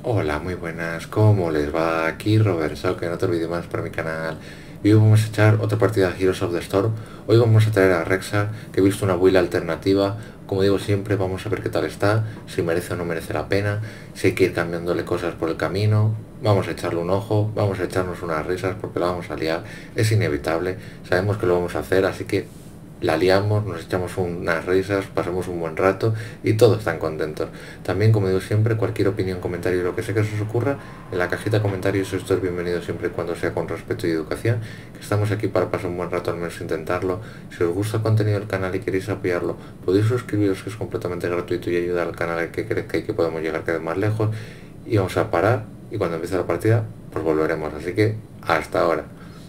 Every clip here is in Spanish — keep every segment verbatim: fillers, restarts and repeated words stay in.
Hola, muy buenas, ¿cómo les va? Aquí Robert que no te olvides más para mi canal. Y hoy vamos a echar otra partida de Heroes of the Storm. Hoy vamos a traer a Rexxar, que he visto una build alternativa. Como digo siempre, vamos a ver qué tal está, si merece o no merece la pena, si hay que ir cambiándole cosas por el camino. Vamos a echarle un ojo, vamos a echarnos unas risas porque la vamos a liar. Es inevitable, sabemos que lo vamos a hacer, así que la liamos, nos echamos unas risas, pasamos un buen rato y todos están contentos. También, como digo siempre, cualquier opinión, comentario, lo que sea que se os ocurra, en la cajita de comentarios esto es bienvenido siempre y cuando sea con respeto y educación, que estamos aquí para pasar un buen rato, al menos intentarlo. Si os gusta el contenido del canal y queréis apoyarlo, podéis suscribiros, que es completamente gratuito y ayudar al canal a que crezca y que podamos llegar cada vez más lejos. Y vamos a parar y cuando empiece la partida, pues volveremos. Así que, hasta ahora.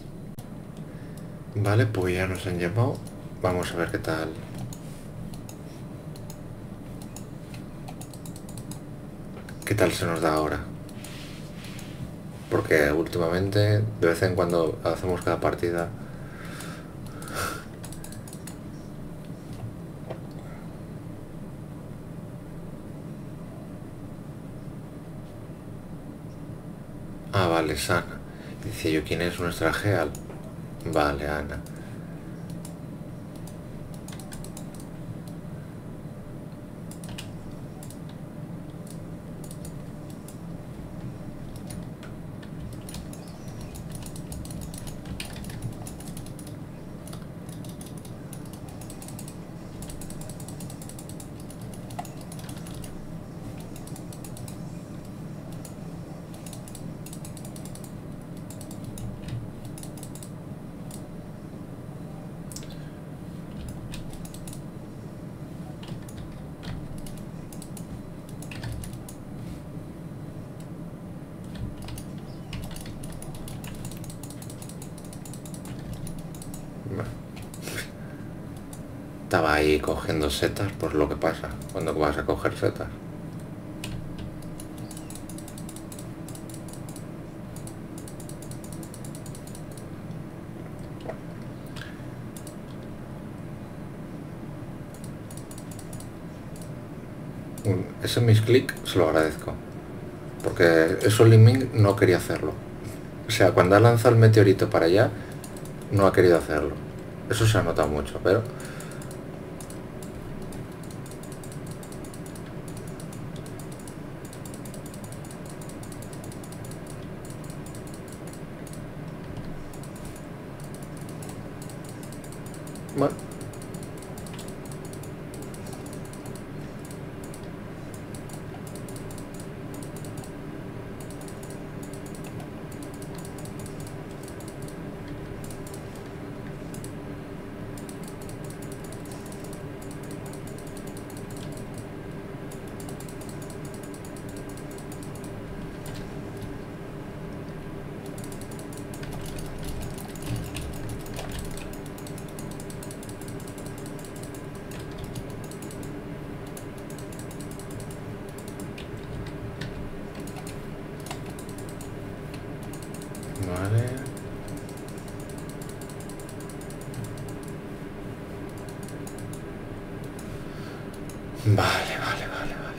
Vale, pues ya nos han llamado. Vamos a ver qué tal. ¿Qué tal se nos da ahora? Porque últimamente, de vez en cuando hacemos cada partida. Ah, vale, es Ana. Decía yo, ¿quién es nuestra Geal? Vale, Ana. Estaba ahí cogiendo setas, pues lo que pasa cuando vas a coger setas. Ese misclick se lo agradezco, porque eso Liming no quería hacerlo. O sea, cuando ha lanzado el meteorito para allá, no ha querido hacerlo. Eso se ha notado mucho, pero... Bueno. Vale. Vale, vale, vale, vale.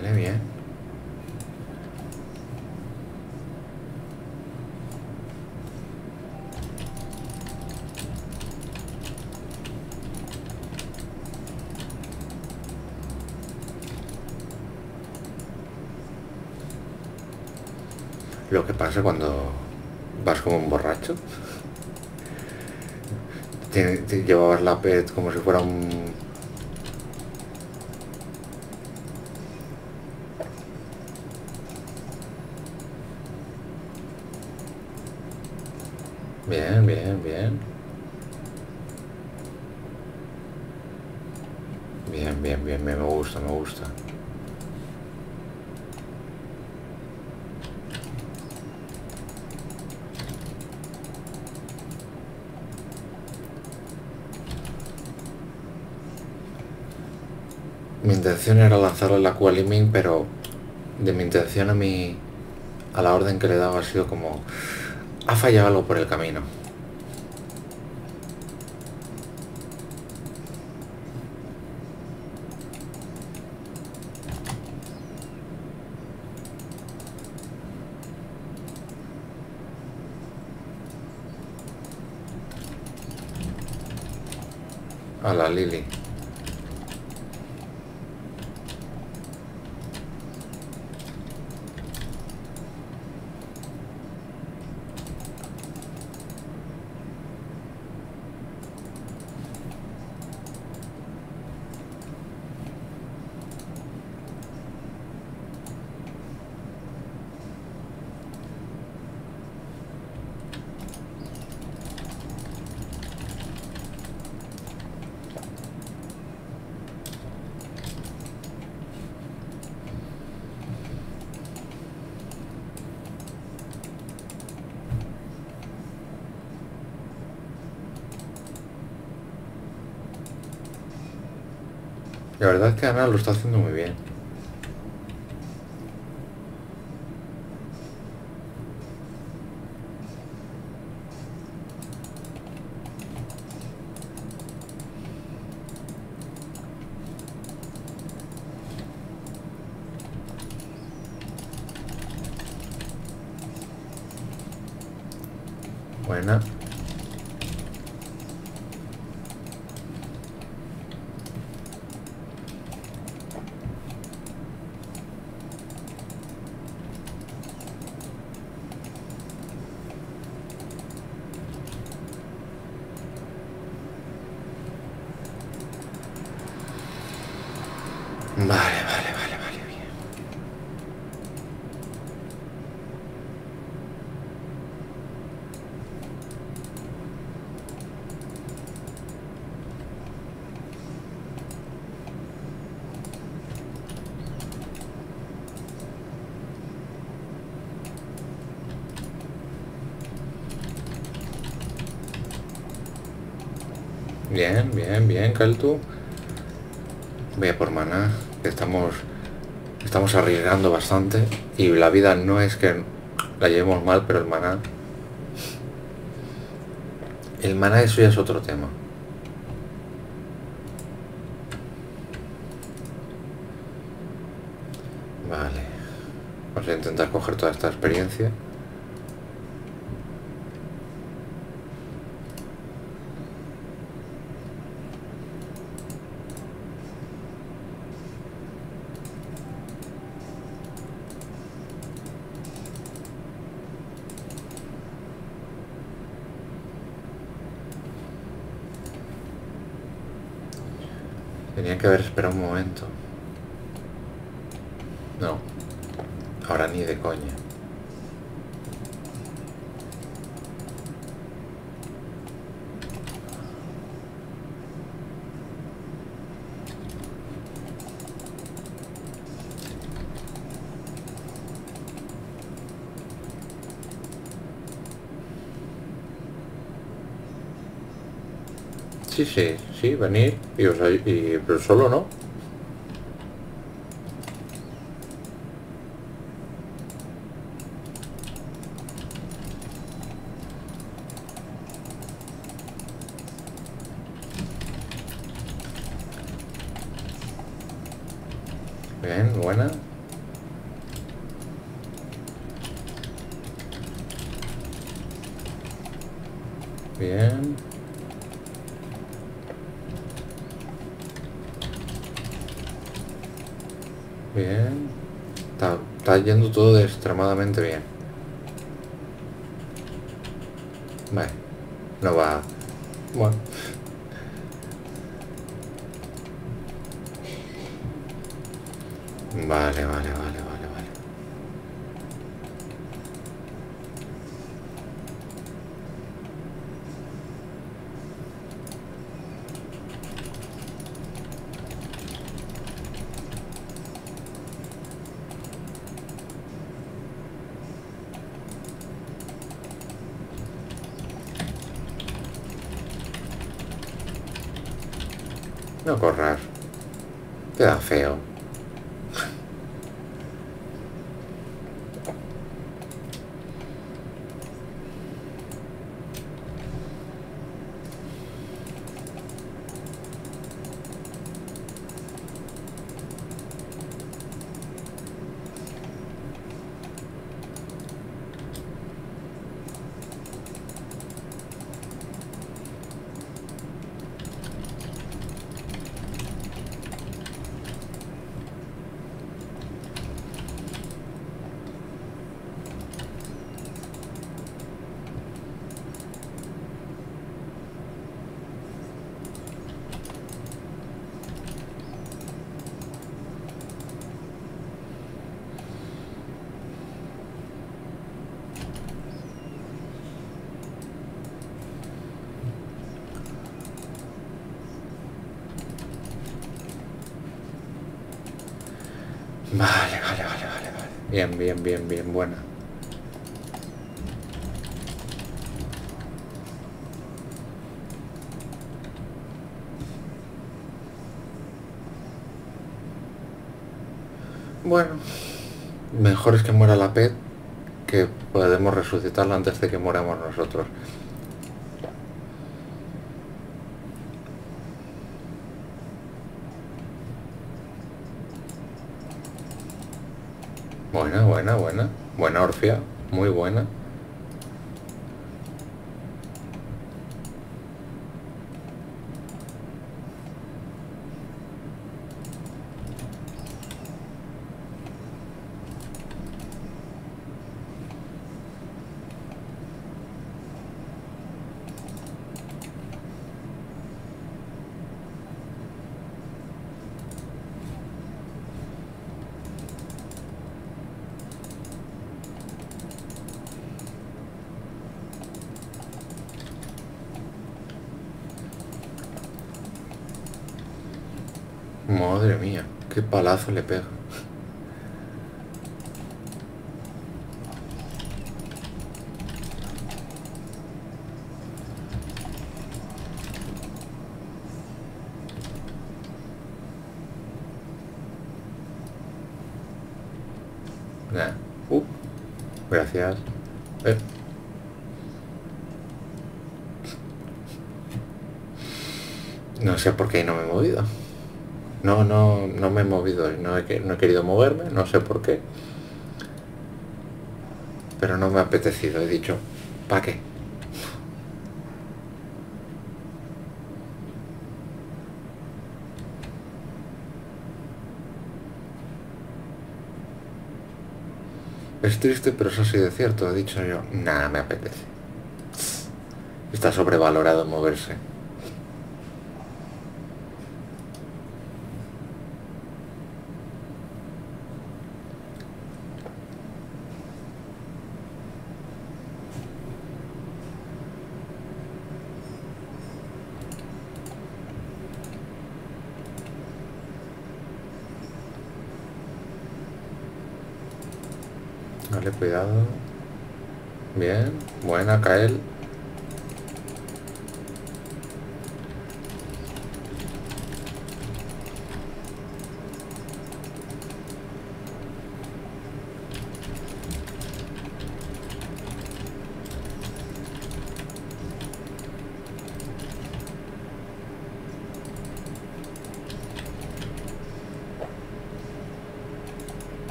Vale, bien. Lo que pasa cuando vas como un borracho. Te, te llevabas la pet como si fuera un... Bien, bien, bien. Bien, bien, bien, me gusta, me gusta. Mi intención era lanzarle la Qualiming, pero de mi intención a mi... a la orden que le he dado ha sido como... ha fallado algo por el camino. A la Lily. La verdad es que Ana lo está haciendo muy bien. Buena. Vale, vale, vale, vale, bien. Bien, bien, bien, Kaltu. Voy a por maná, que estamos, estamos arriesgando bastante. Y la vida no es que la llevemos mal, pero el maná... El maná eso ya es otro tema. Vale. Vamos a intentar coger toda esta experiencia. Tenía que haber esperado un momento. No. Ahora ni de coña. Sí, sí, sí, venir. Y, o sea, y, pero solo no. Bien, buena. Bien. Bien. Está, está yendo todo extremadamente bien. Vale. No va... Bueno. Vale, vale, vale, vale, vale. No correr. Queda feo. Vale, vale, vale, vale, vale. Bien, bien, bien, bien, buena. Bueno, mejor es que muera la Pet, que podemos resucitarla antes de que moramos nosotros. Buena, buena, buena. Buena Orfia, muy buena. Madre mía, qué palazo le pega. Nah. Uh, gracias. Eh. No sé por qué no me he movido. No, no, no me he movido, no he, no he querido moverme, no sé por qué. Pero no me ha apetecido, he dicho, ¿para qué? Es triste, pero eso sí de cierto, he dicho yo, nada, me apetece. Está sobrevalorado moverse. Vale, cuidado. Bien, buena, Kael.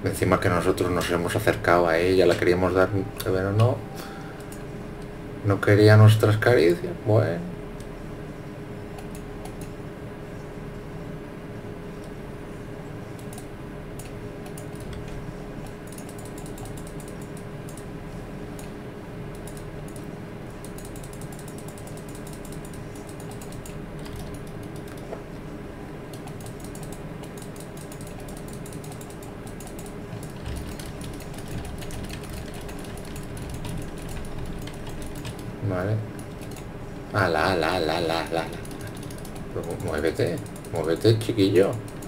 Encima que nosotros nos hemos acercado a ella, la queríamos dar, pero no. No quería nuestras caricias. Bueno. Vale. Ala, ala, ala, ala, ala. Muévete, muévete, chiquillo.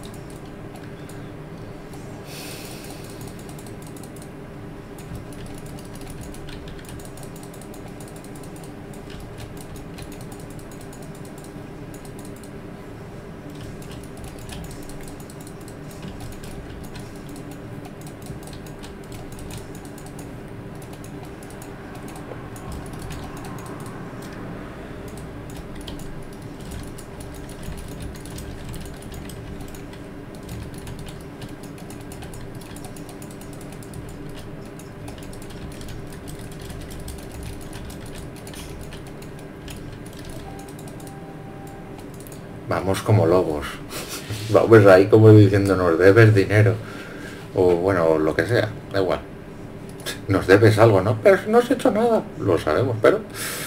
Vamos como lobos. Vamos ahí como diciendo, nos debes dinero. O bueno, lo que sea, da igual. Nos debes algo, ¿no? Pero no has hecho nada. Lo sabemos, pero...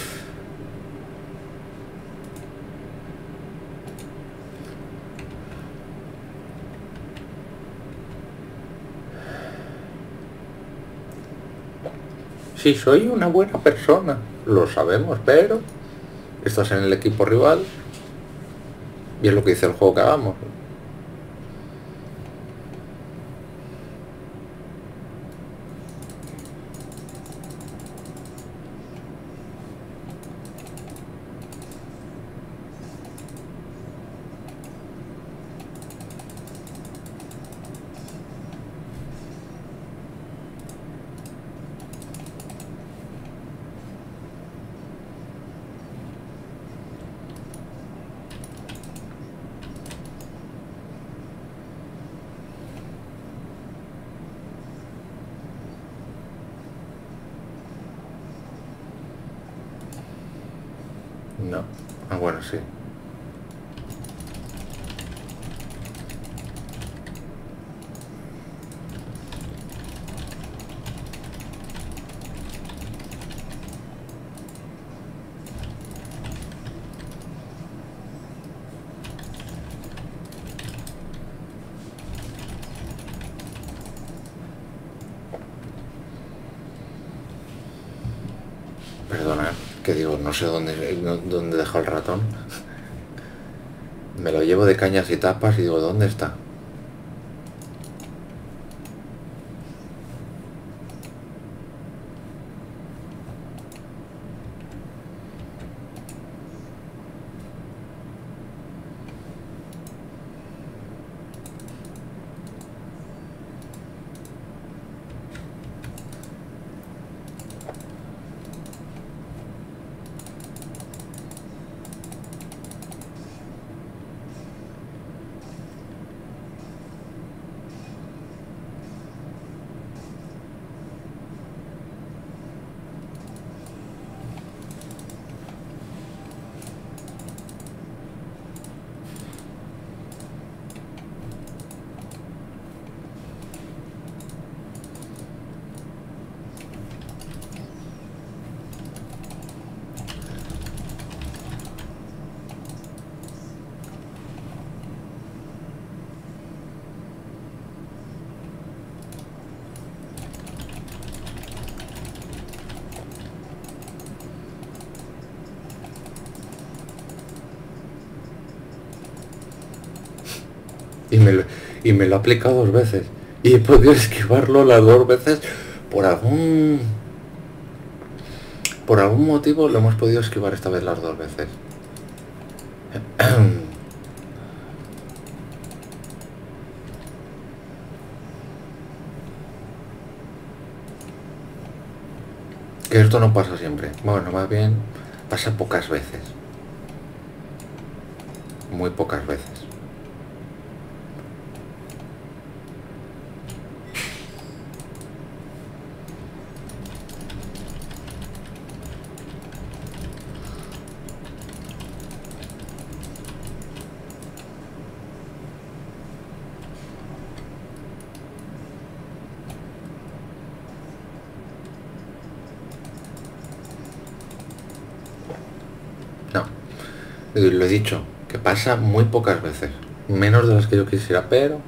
Sí, soy una buena persona. Lo sabemos, pero... Estás en el equipo rival. Y es lo que dice el juego que hagamos. No. Ah, bueno, sí. Perdona, que digo, no sé dónde, dónde he dejado el ratón. Me lo llevo de cañas y tapas y digo, ¿dónde está? Y me, lo, y me lo ha aplicado dos veces. Y he podido esquivarlo las dos veces por algún... Por algún motivo lo hemos podido esquivar esta vez las dos veces. Que esto no pasa siempre. Bueno, más bien pasa pocas veces. Muy pocas veces. Lo he dicho, que pasa muy pocas veces. Menos de las que yo quisiera, pero...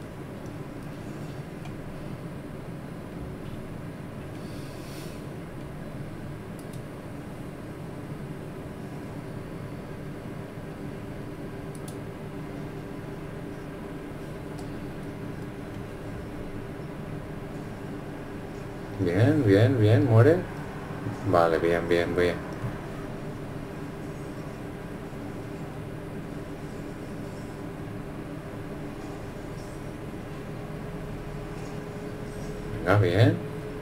Bien, bien, bien, muere. Vale, bien, bien, bien. Venga, bien.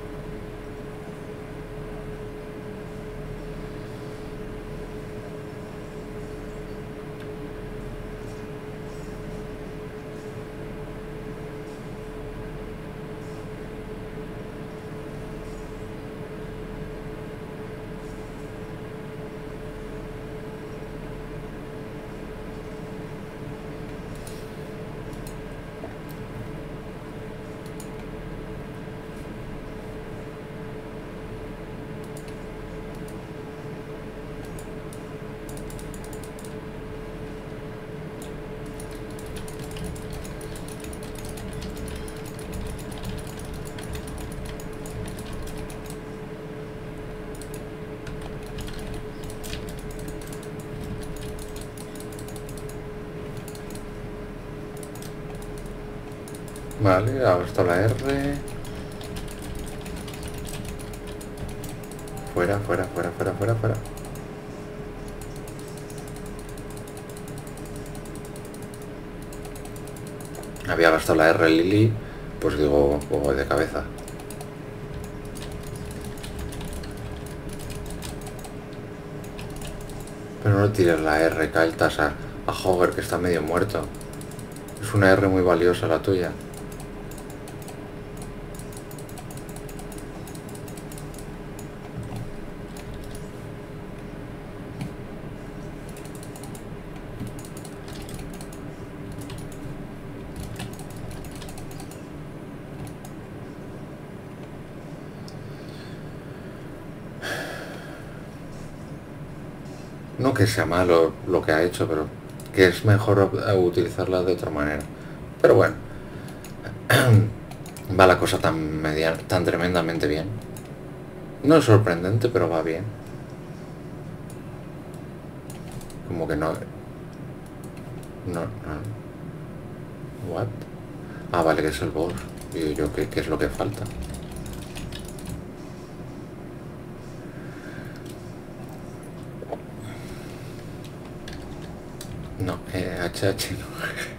Vale, ahora está la R. Fuera, fuera, fuera, fuera, fuera, fuera. Había gastado la R Lily, pues digo, juego de cabeza. Pero no tires la R, Kael'thas, a, a Hogger, que está medio muerto. Es una R muy valiosa la tuya. No que sea malo lo que ha hecho, pero que es mejor utilizarla de otra manera. Pero bueno, va la cosa tan media, tan tremendamente bien. No es sorprendente, pero va bien. Como que no... No, no. What? Ah, vale, que es el boss. Y yo, ¿qué, qué es lo que falta? No, eh, H H no.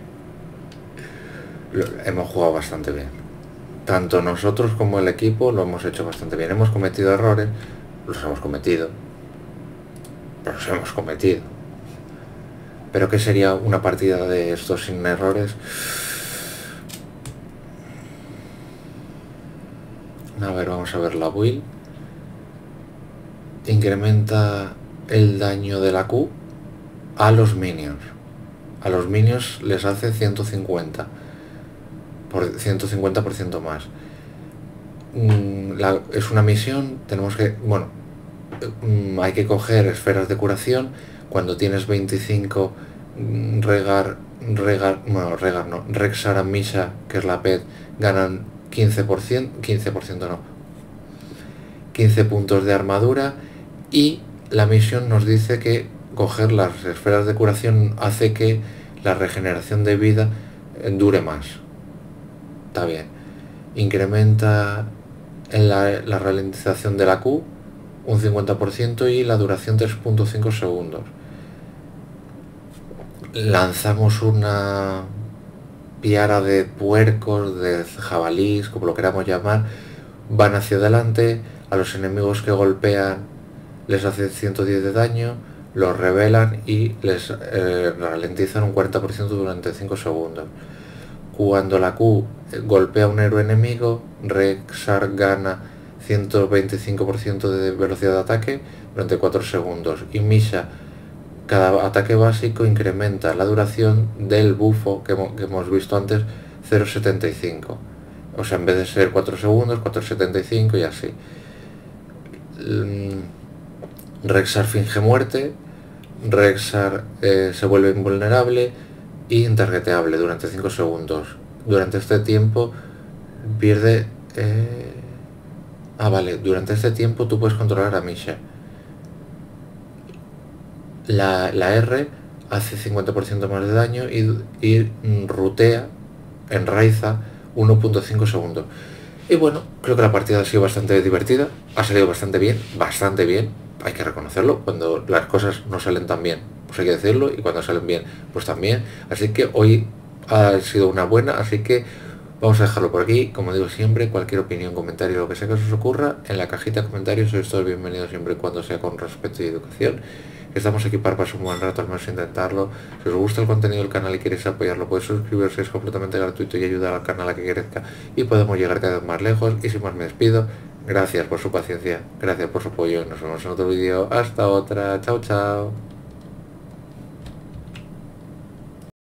Lo, hemos jugado bastante bien. Tanto nosotros como el equipo lo hemos hecho bastante bien. Hemos cometido errores, los hemos cometido, pero los hemos cometido. Pero ¿qué sería una partida de estos sin errores? A ver, vamos a ver la build. Incrementa el daño de la Q a los minions. A los minions les hace ciento cincuenta por ciento cincuenta por ciento más. La, es una misión, tenemos que, bueno, hay que coger esferas de curación. Cuando tienes veinticinco, regar, regar, bueno, regar no, Rexxar y Misha, que es la pet, ganan quince por ciento, quince por ciento no, quince puntos de armadura. Y la misión nos dice que coger las esferas de curación hace que la regeneración de vida dure más. Está bien. Incrementa la, la ralentización de la Q un cincuenta por ciento y la duración tres punto cinco segundos. Lanzamos una piara de puercos, de jabalís, como lo queramos llamar, van hacia adelante, a los enemigos que golpean les hace ciento diez de daño, los revelan y les eh, ralentizan un cuarenta por ciento durante cinco segundos. Cuando la Q golpea a un héroe enemigo, Rexxar gana ciento veinticinco por ciento de velocidad de ataque durante cuatro segundos. Y Misha, cada ataque básico incrementa la duración del bufo que, que hemos visto antes, cero coma setenta y cinco. O sea, en vez de ser cuatro segundos, cuatro coma setenta y cinco y así. Rexxar finge muerte, Rexxar eh, se vuelve invulnerable y intargeteable durante cinco segundos. Durante este tiempo pierde... Eh... Ah, vale, durante este tiempo tú puedes controlar a Misha. La, la R hace cincuenta por ciento más de daño y, y rutea, enraiza uno punto cinco segundos. Y bueno, creo que la partida ha sido bastante divertida, ha salido bastante bien, bastante bien, hay que reconocerlo, cuando las cosas no salen tan bien, pues hay que decirlo, y cuando salen bien, pues también. Así que hoy ha sido una buena, así que vamos a dejarlo por aquí. Como digo siempre, cualquier opinión, comentario, lo que sea que os ocurra, en la cajita de comentarios sois todos bienvenidos siempre y cuando sea con respeto y educación. Estamos aquí para pasar un buen rato, al menos intentarlo. Si os gusta el contenido del canal y queréis apoyarlo, podéis suscribirse, es completamente gratuito y ayudar al canal a que crezca y podemos llegar cada vez más lejos. Y sin más me despido, gracias por su paciencia, gracias por su apoyo, nos vemos en otro vídeo, hasta otra, chao chao.